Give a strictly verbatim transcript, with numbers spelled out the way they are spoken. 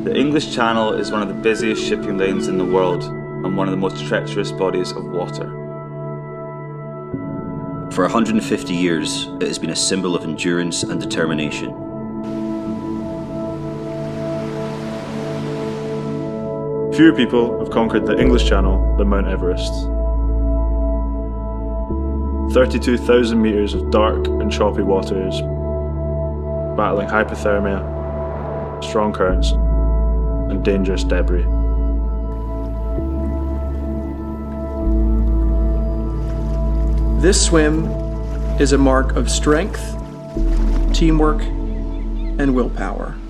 The English Channel is one of the busiest shipping lanes in the world and one of the most treacherous bodies of water. For one hundred fifty years, it has been a symbol of endurance and determination. Fewer people have conquered the English Channel than Mount Everest. thirty-two thousand metres of dark and choppy waters, battling hypothermia, strong currents, and dangerous debris. This swim is a mark of strength, teamwork, and willpower.